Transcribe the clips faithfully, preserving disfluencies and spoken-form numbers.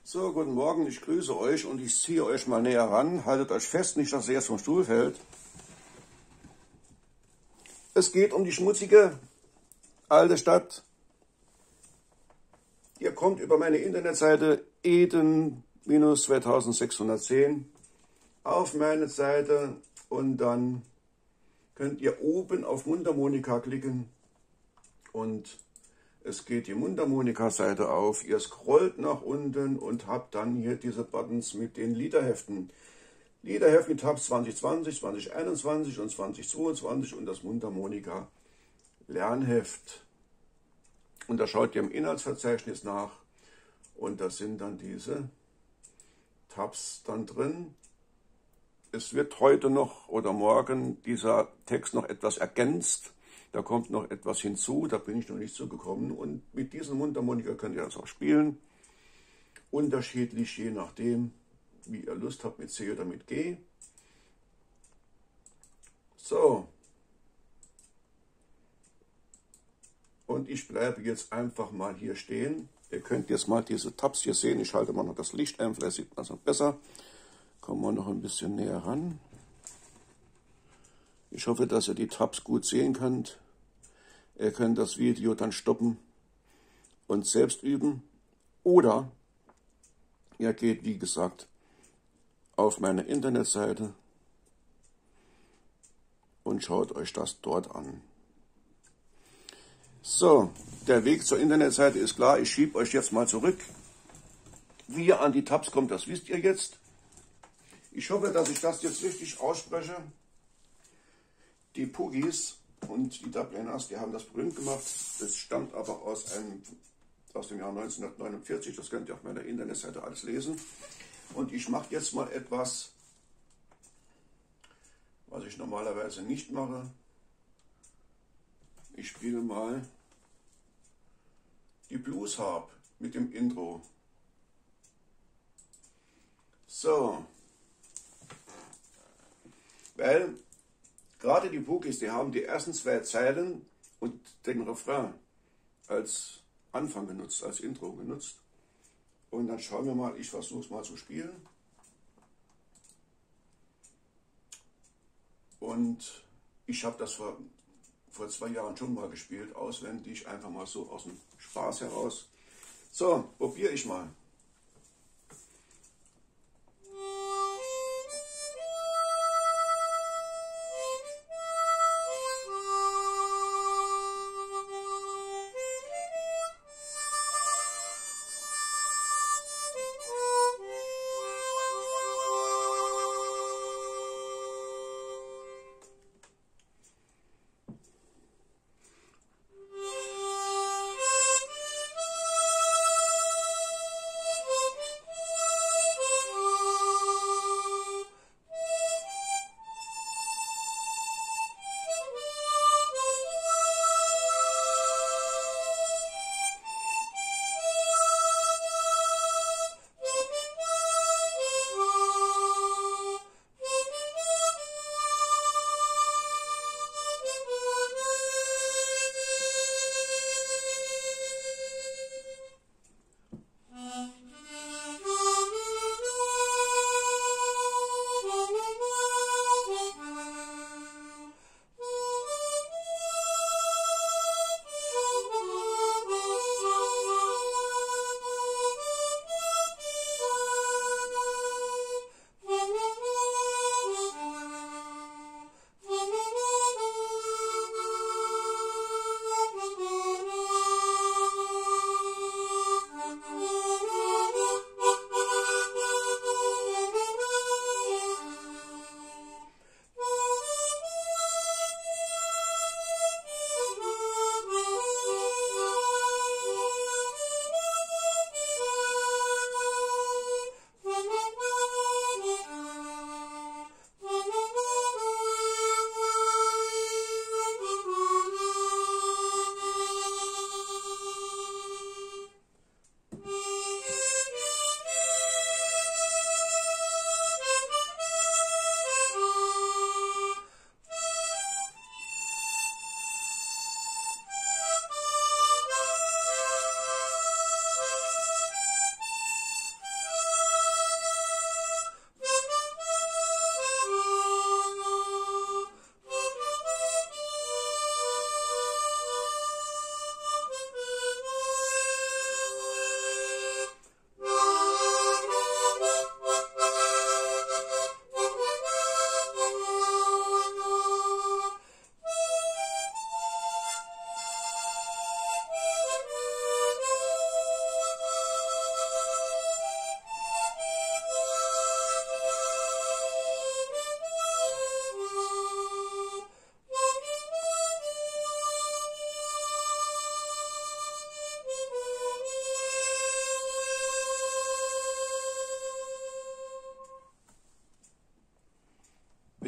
So, guten Morgen, ich grüße euch und ich ziehe euch mal näher ran. Haltet euch fest, nicht, dass ihr jetzt vom Stuhl fällt. Es geht um die schmutzige alte Stadt. Ihr kommt über meine Internetseite eden zweitausendsechshundertzehn auf meine Seite und dann könnt ihr oben auf Mundharmonika klicken und es geht die Mundharmonika-Seite auf. Ihr scrollt nach unten und habt dann hier diese Buttons mit den Liederheften. Liederheft mit Tabs zwanzig zwanzig, zwanzig einundzwanzig und zwanzig zweiundzwanzig und das Mundharmonika Lernheft. Und da schaut ihr im Inhaltsverzeichnis nach und da sind dann diese Tabs dann drin. Es wird heute noch oder morgen dieser Text noch etwas ergänzt. Da kommt noch etwas hinzu, da bin ich noch nicht so gekommen. Und mit diesem Mundharmonika könnt ihr das auch spielen. Unterschiedlich, je nachdem, wie ihr Lust habt, mit C oder mit G. So. Und ich bleibe jetzt einfach mal hier stehen. Ihr könnt jetzt mal diese Tabs hier sehen. Ich halte mal noch das Licht ein, vielleicht sieht man es noch besser. Kommen wir noch ein bisschen näher ran. Ich hoffe, dass ihr die Tabs gut sehen könnt. Ihr könnt das Video dann stoppen und selbst üben. Oder ihr geht, wie gesagt, auf meine Internetseite und schaut euch das dort an. So, der Weg zur Internetseite ist klar. Ich schiebe euch jetzt mal zurück. Wie ihr an die Tabs kommt, das wisst ihr jetzt. Ich hoffe, dass ich das jetzt richtig ausspreche. Die Puggies und die Dubliners, die haben das berühmt gemacht. Das stammt aber aus, einem, aus dem Jahr neunzehnhundertneunundvierzig. Das könnt ihr auf meiner Internetseite alles lesen. Und ich mache jetzt mal etwas, was ich normalerweise nicht mache. Ich spiele mal die Blues Harp mit dem Intro. So. Weil gerade die Puggies, die haben die ersten zwei Zeilen und den Refrain als Anfang genutzt, als Intro genutzt. Und dann schauen wir mal, ich versuche es mal zu spielen. Und ich habe das vor, vor zwei Jahren schon mal gespielt, auswendig, einfach mal so aus dem Spaß heraus. So, probiere ich mal.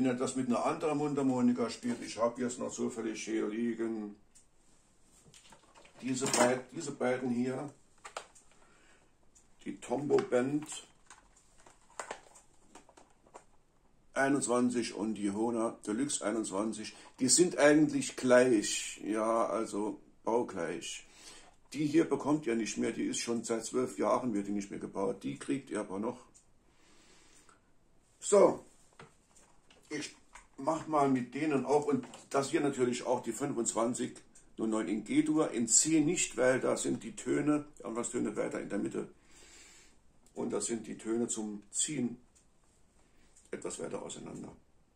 wenn ihr das mit einer anderen Mundharmonika spielt, ich habe jetzt noch zufällig hier liegen, diese, beid, diese beiden hier, die Tombo Band einundzwanzig und die Hohner Deluxe einundzwanzig, die sind eigentlich gleich, ja, also baugleich. Die hier bekommt ihr nicht mehr, die ist schon seit zwölf Jahren, wird die nicht mehr gebaut, die kriegt ihr aber noch. So, ich mache mal mit denen auch, und das hier natürlich auch die fünfundzwanzig null neun in G-Dur, in C nicht, weil da sind die Töne, die Anfangstöne weiter in der Mitte, und das sind die Töne zum Ziehen etwas weiter auseinander.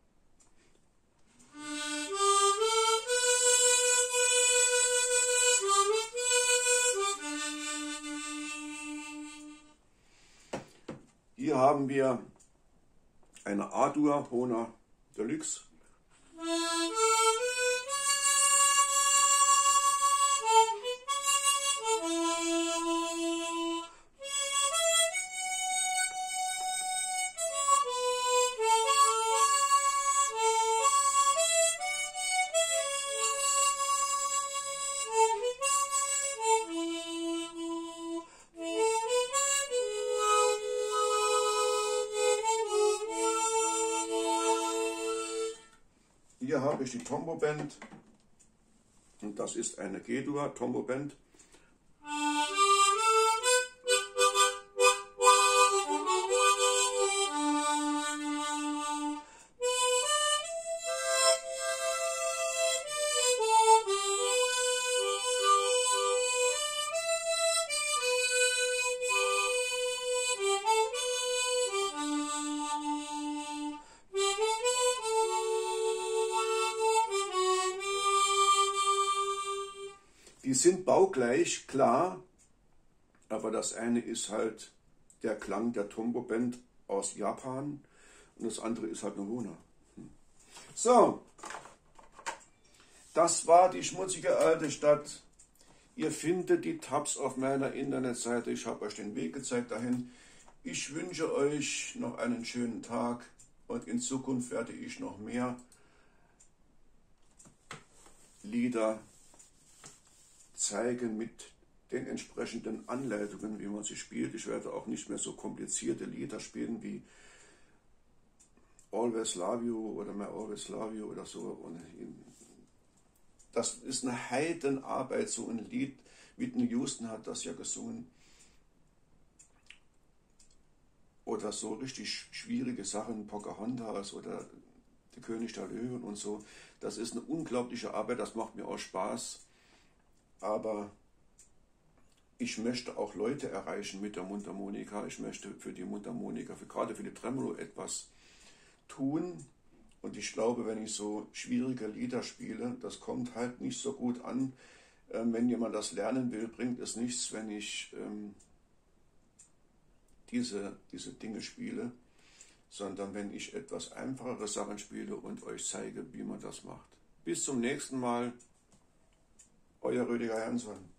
Hier haben wir eine A-Dur Hohner Deluxe. Hier habe ich die Tombo Band, und das ist eine G-Dur Tombo Band. Die sind baugleich, klar, aber das eine ist halt der Klang der Tombo Band aus Japan und das andere ist halt eine Hohner. So, das war die schmutzige alte Stadt. Ihr findet die Tabs auf meiner Internetseite. Ich habe euch den Weg gezeigt dahin. Ich wünsche euch noch einen schönen Tag, und in Zukunft werde ich noch mehr Lieder zeigen mit den entsprechenden Anleitungen, wie man sie spielt. Ich werde auch nicht mehr so komplizierte Lieder spielen wie Always Love You oder My Always Love You oder so. Und das ist eine Heidenarbeit, so ein Lied. Whitney Houston hat das ja gesungen. Oder so richtig schwierige Sachen, Pocahontas oder Der König der Löwen und so. Das ist eine unglaubliche Arbeit, das macht mir auch Spaß. Aber ich möchte auch Leute erreichen mit der Mundharmonika. Ich möchte für die Mundharmonika, für, gerade für die Tremolo, etwas tun. Und ich glaube, wenn ich so schwierige Lieder spiele, das kommt halt nicht so gut an. Ähm, wenn jemand das lernen will, bringt es nichts, wenn ich ähm, diese, diese Dinge spiele, sondern wenn ich etwas einfachere Sachen spiele und euch zeige, wie man das macht. Bis zum nächsten Mal. Euer Rüdiger Hansson.